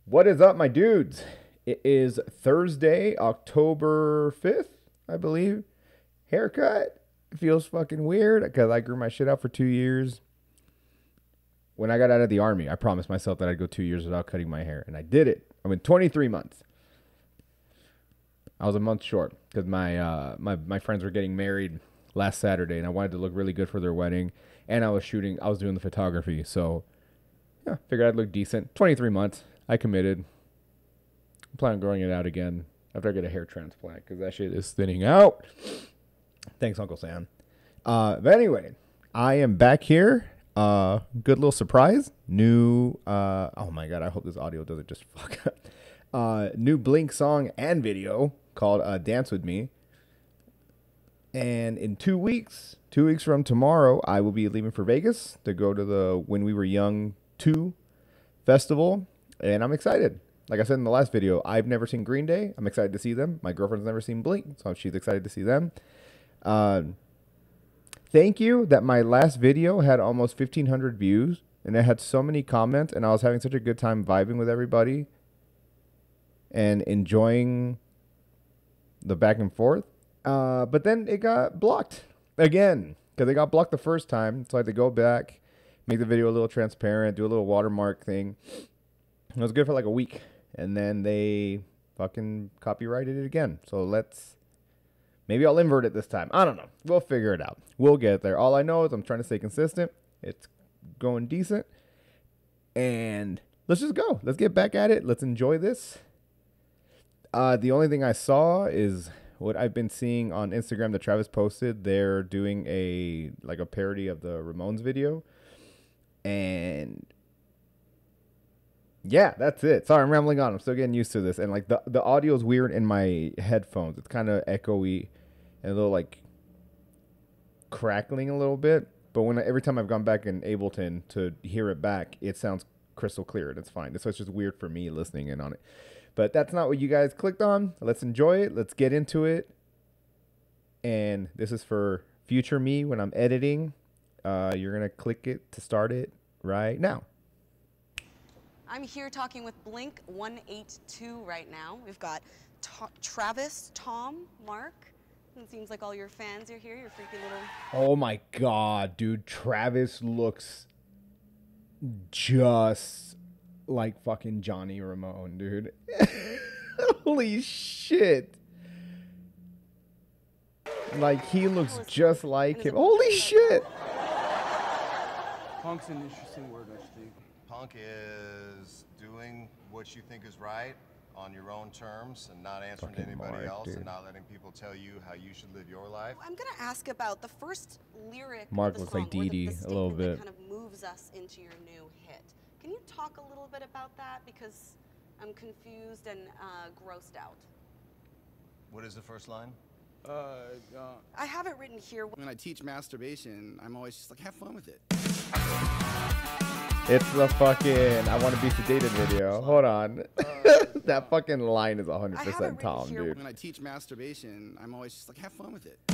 What is up, my dudes? It is Thursday, October 5th, I believe. Haircut. It feels fucking weird because I grew my shit out for 2 years. When I got out of the army, I promised myself that I'd go 2 years without cutting my hair, and I did it. I went 23 months. I was a month short because my friends were getting married last Saturday, and I wanted to look really good for their wedding, and I was doing the photography, so yeah, figured I'd look decent. 23 months. I committed. I'm planning on growing it out again after I get a hair transplant because that shit is thinning out. Thanks, Uncle Sam. But anyway, I am back here. Good little surprise. New, oh my God, I hope this audio doesn't just fuck up. New Blink song and video called Dance With Me. And in 2 weeks from tomorrow, I will be leaving for Vegas to go to the When We Were Young 2 festival. And I'm excited. Like I said in the last video, I've never seen Green Day. I'm excited to see them. My girlfriend's never seen Blink, so she's excited to see them. Thank you that my last video had almost 1,500 views, and it had so many comments, and I was having such a good time vibing with everybody and enjoying the back and forth. But then it got blocked again because it got blocked the first time, so I had to go back, make the video a little transparent, do a little watermark thing. It was good for like a week, and then they fucking copyrighted it again. So maybe I'll invert it this time. I don't know. We'll figure it out. We'll get there. All I know is I'm trying to stay consistent. It's going decent. And let's just go. Let's get back at it. Let's enjoy this. The only thing I saw is what I've been seeing on Instagram that Travis posted. They're doing a parody of the Ramones video. And yeah, that's it. Sorry, I'm rambling on. I'm still getting used to this. And like the audio is weird in my headphones. It's kind of echoey and a little like crackling a little bit. But every time I've gone back in Ableton to hear it back, it sounds crystal clear. That's fine. So it's just weird for me listening in on it. But that's not what you guys clicked on. Let's enjoy it. Let's get into it. And this is for future me when I'm editing. You're going to click it to start it right now. I'm here talking with Blink 182 right now. We've got Travis, Tom, Mark. It seems like all your fans are here. Your freaky little... Oh my God, dude. Travis looks just like fucking Johnny Ramone, dude. Holy shit. Like, he looks just like him. Holy shit. Punk's an interesting word, actually. Punk is doing what you think is right on your own terms and not answering to anybody else, dude. And not letting people tell you how you should live your life. I'm going to ask about the first lyric Mark of the looks song, like Dee Dee a little bit. That kind of moves us into your new hit. Can you talk a little bit about that? Because I'm confused and grossed out. What is the first line? I have it written here. When I teach masturbation, I'm always just like, have fun with it. It's the fucking I Want to Be Sedated video. Hold on. That fucking line is 100% Tom, dude. When I teach masturbation, I'm always just like, have fun with it.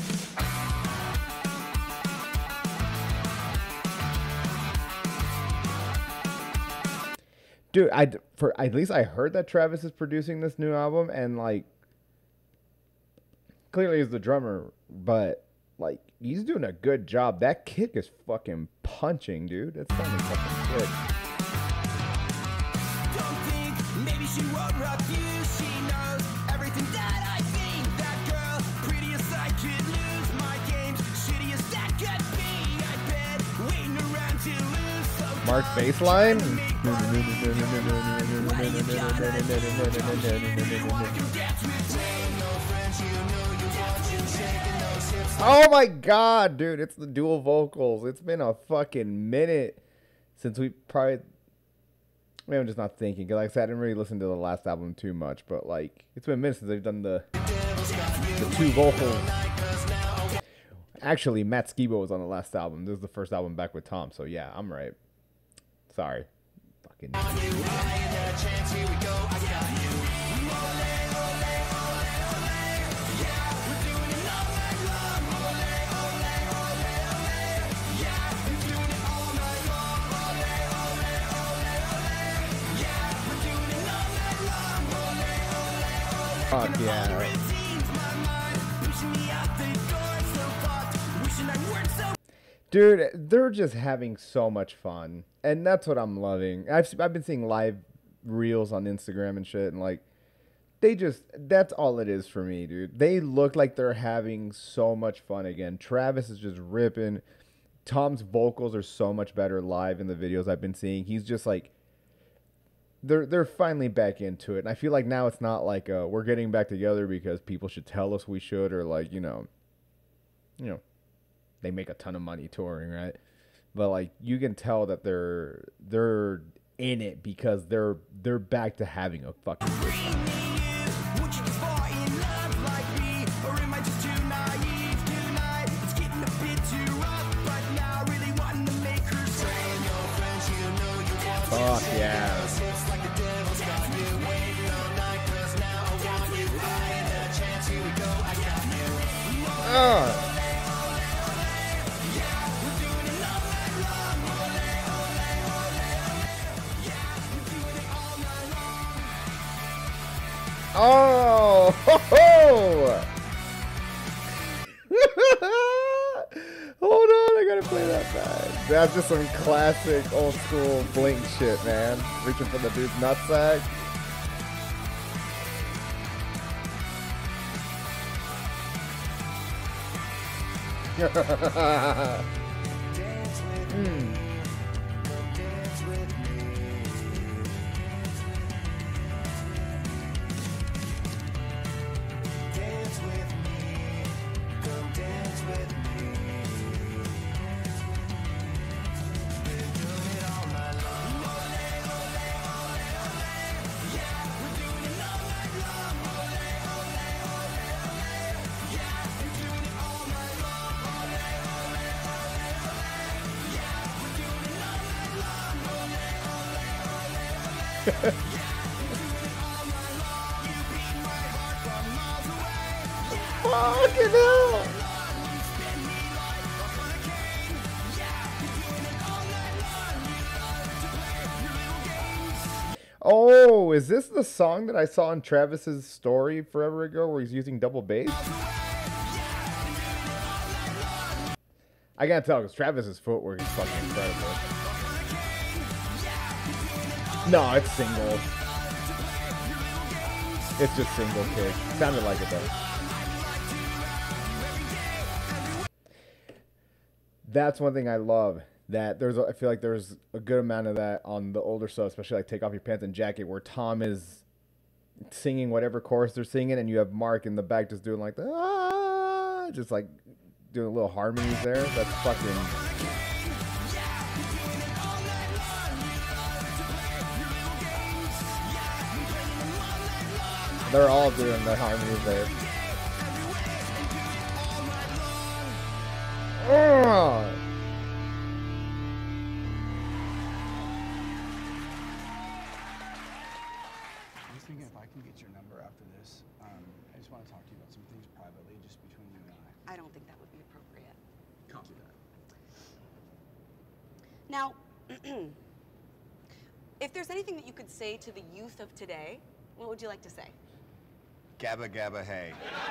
Dude, at least I heard that Travis is producing this new album, and like clearly he's the drummer, but like he's doing a good job. That kick is fucking punching, dude. That's sounding fucking good. Don't think maybe she won't rock you. She knows everything that I think. That girl, prettiest I could lose. My game's shittiest that could be. I bet waiting around to lose. So Mark's bassline. Oh my God, dude, it's the dual vocals. It's been a fucking minute since we probably... Maybe I'm just not thinking. Because like I said, I didn't really listen to the last album too much. But like, it's been a minute since they've done the two vocals. Actually, Matt Skiba was on the last album. This is the first album back with Tom. So yeah, I'm right. Sorry. Fucking... Fuck yeah. Dude, they're just having so much fun. And that's what I'm loving. I've been seeing live reels on Instagram and shit, and like, that's all it is for me, dude. They look like they're having so much fun again. Travis is just ripping. Tom's vocals are so much better live in the videos I've been seeing. He's just like, they're finally back into it. And I feel like now it's not like we're getting back together because people should tell us we should, or like, you know, they make a ton of money touring, right? But like, you can tell that they're in it because they're back to having a fucking good time. Fuck yeah. Oh, ho, ho. Hold on, I gotta play that back. That's just some classic old school Blink shit, man. Reaching for the dude's nutsack. Fucking hell! Oh, is this the song that I saw in Travis's story forever ago where he's using double bass? I can't tell because Travis's footwork is fucking incredible. No, it's single. It's just single kick. Sounded like it though. That's one thing I love. That I feel like there's a good amount of that on the older stuff, especially like Take Off Your Pants and Jacket, where Tom is singing whatever chorus they're singing, and you have Mark in the back just doing like the just like doing little harmonies there. That's fucking. They're all doing the harmonies there. Oh. I was thinking if I can get your number after this, I just want to talk to you about some things privately, just between you and I. I don't think that would be appropriate. Copy that. Now, if there's anything that you could say to the youth of today, what would you like to say? Gabba gabba hey.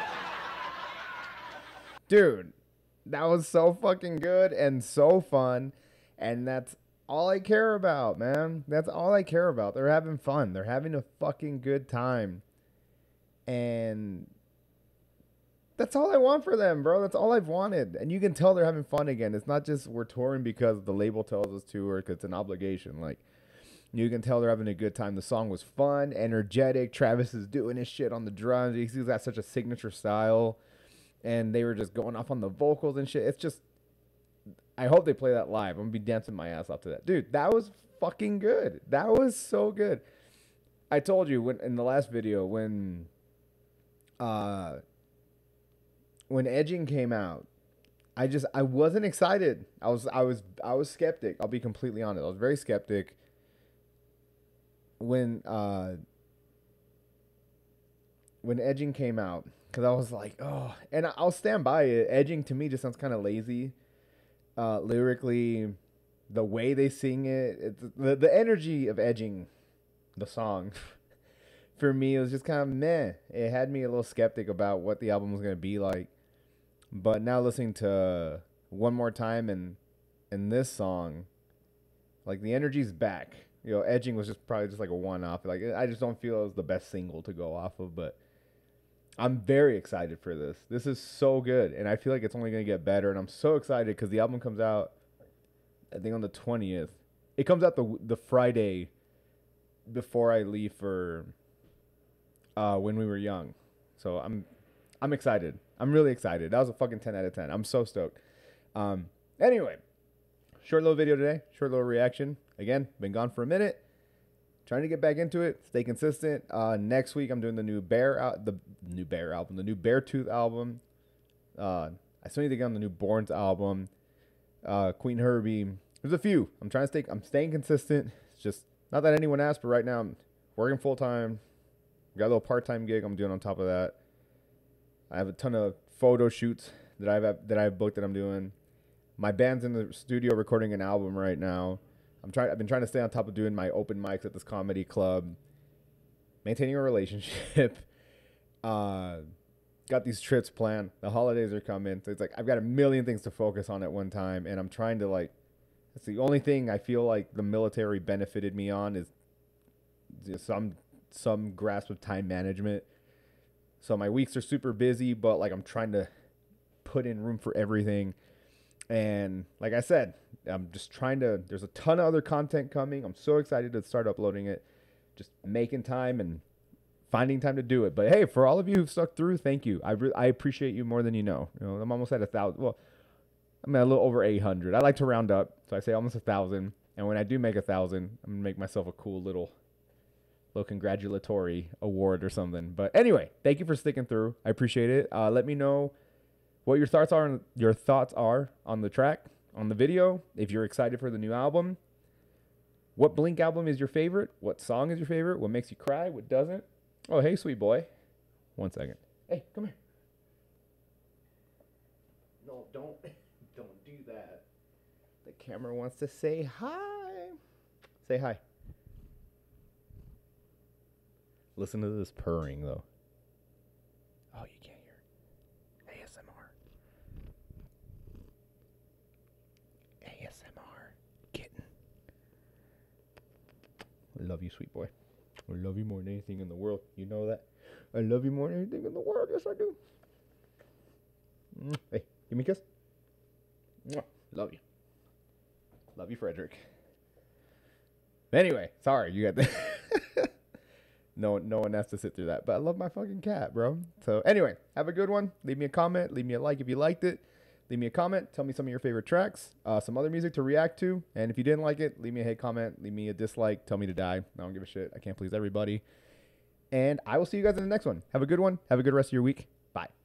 Dude, that was so fucking good and so fun, and that's all I care about, man. That's all I care about. They're having fun. They're having a fucking good time. And that's all I want for them, bro. That's all I've wanted. And you can tell they're having fun again. It's not just we're touring because the label tells us to or because it's an obligation. Like, you can tell they're having a good time. The song was fun, energetic. Travis is doing his shit on the drums. He's got such a signature style. And they were just going off on the vocals and shit. It's just, I hope they play that live. I'm going to be dancing my ass off to that. Dude, that was fucking good. That was so good. I told you in the last video, when Edging came out, I wasn't excited. I was skeptic. I'll be completely honest. I was very skeptic when Edging came out, because I was like, oh, and I'll stand by it. Edging to me just sounds kind of lazy, lyrically, the way they sing it, the energy of Edging, the song, for me, it was just kind of meh. It had me a little skeptic about what the album was going to be like. But now listening to One More Time and this song, like the energy's back. You know, Edging was just probably just like a one-off. Like I just don't feel it was the best single to go off of, but I'm very excited for this. This is so good, and I feel like it's only going to get better, and I'm so excited because the album comes out, I think, on the 20th. It comes out the Friday before I leave for When We Were Young. So I'm excited. I'm really excited. That was a fucking 10 out of 10. I'm so stoked. Anyway, short little video today. Short little reaction. Again, been gone for a minute. Trying to get back into it. Stay consistent. Next week I'm doing the new Beartooth album. I still need to get on the new Borns album. Queen Herbie. There's a few. I'm staying consistent. It's just not that anyone asked, but right now I'm working full time. Got a little part-time gig I'm doing on top of that. I have a ton of photo shoots that I've booked that I'm doing. My band's in the studio recording an album right now. I've been trying to stay on top of doing my open mics at this comedy club, maintaining a relationship. Got these trips planned. The holidays are coming, so it's like I've got a million things to focus on at one time, and I'm trying to like. That's the only thing I feel like the military benefited me on is some grasp of time management. So my weeks are super busy, but like I'm trying to put in room for everything. And like I said, I'm just trying to, there's a ton of other content coming. I'm so excited to start uploading it, just making time and finding time to do it. But hey, for all of you who've stuck through, thank you. I appreciate you more than you know. You know, I'm almost at 1,000. Well, I'm at a little over 800. I like to round up, so I say almost 1,000. And when I do make 1,000, I'm gonna make myself a cool little congratulatory award or something. But anyway, thank you for sticking through. I appreciate it. Let me know what your thoughts are on the track, on the video. If you're excited for the new album, what Blink album is your favorite? What song is your favorite? What makes you cry? What doesn't? Oh, hey, sweet boy. 1 second. Hey, come here. No, don't do that. The camera wants to say hi. Say hi. Listen to this purring, though. Oh, you can't hear it. ASMR. Kitten. I love you, sweet boy. I love you more than anything in the world. You know that? I love you more than anything in the world. Yes, I do. Hey, give me a kiss. Love you. Love you, Frederick. Anyway, sorry, you got that. No one has to sit through that. But I love my fucking cat, bro. So anyway, have a good one. Leave me a comment. Leave me a like if you liked it. Leave me a comment. Tell me some of your favorite tracks. Some other music to react to. And if you didn't like it, leave me a hate comment. Leave me a dislike. Tell me to die. I don't give a shit. I can't please everybody. And I will see you guys in the next one. Have a good one. Have a good rest of your week. Bye.